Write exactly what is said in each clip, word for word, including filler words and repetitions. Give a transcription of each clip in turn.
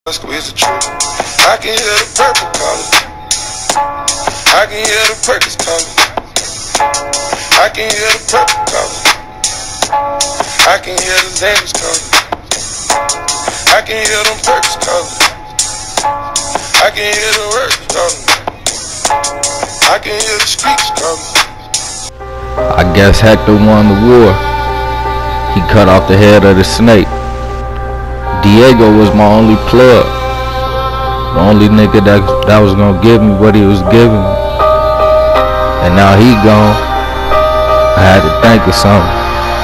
Squeeze the truth. I can hear the purple colors. I can hear the purple colors. I can hear the purple colors. I can hear the Xander's colors. I can hear them purple colors. I can hear the words colors. I can hear the streets colors. I guess Hector won the war. He cut off the head of the snake. Diego was my only plug. The only nigga that, that was gonna give me what he was giving me. And now he gone. I had to think of something.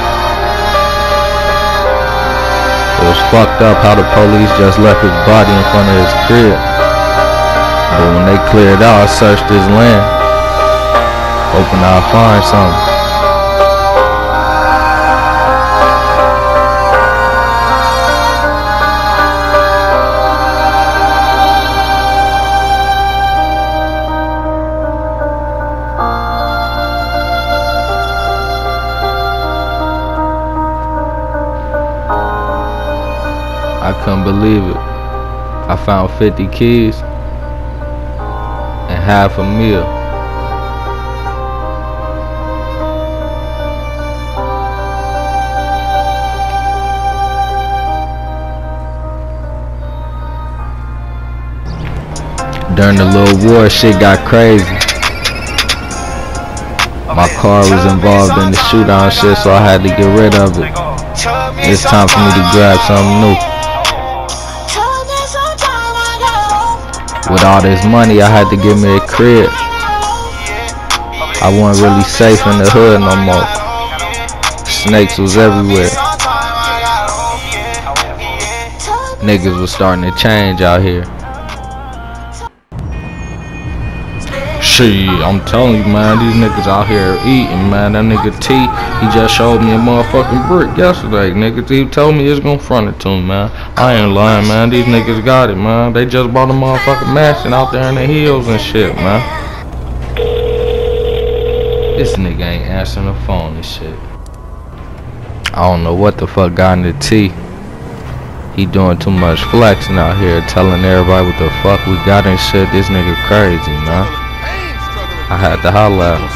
It was fucked up how the police just left his body in front of his crib. But when they cleared out, I searched his land, hoping I'd find something. I couldn't believe it. I found fifty keys and half a meal. During the little war, shit got crazy. My car was involved in the shootout and shit, so I had to get rid of it. It's time for me to grab something new. With all this money, I had to give me a crib. I wasn't really safe in the hood no more. Snakes was everywhere. Niggas was starting to change out here. Shit, I'm telling you, man, these niggas out here eating, man. That nigga T, he just showed me a motherfucking brick yesterday, nigga. He told me he's gonna front it to me, man. I ain't lying, man. These niggas got it, man. They just bought a motherfucking mansion out there in the hills and shit, man. This nigga ain't answering the phone and shit. I don't know what the fuck got into T. He doing too much flexing out here, telling everybody what the fuck we got and shit. This nigga crazy, man. I had to holler at him.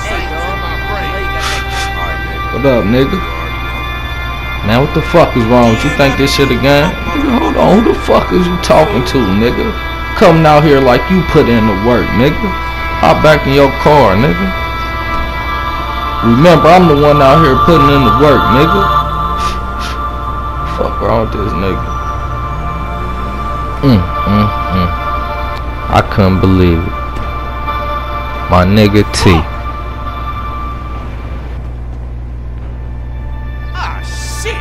What up, nigga? Man, what the fuck is wrong with you? Think this shit again? Nigga, hold on, who the fuck is you talking to, nigga? Coming out here like you put in the work, nigga. Hop back in your car, nigga. Remember, I'm the one out here putting in the work, nigga. Fuck wrong with this nigga? Mm, mm, mm. I couldn't believe it. My nigga T. Ah, shit.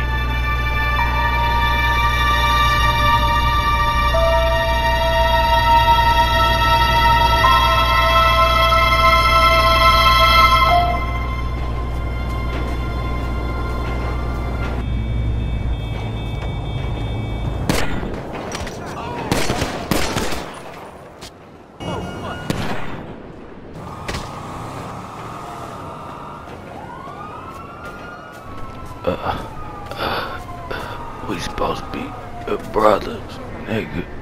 Uh, uh, we supposed to be uh, brothers, nigga.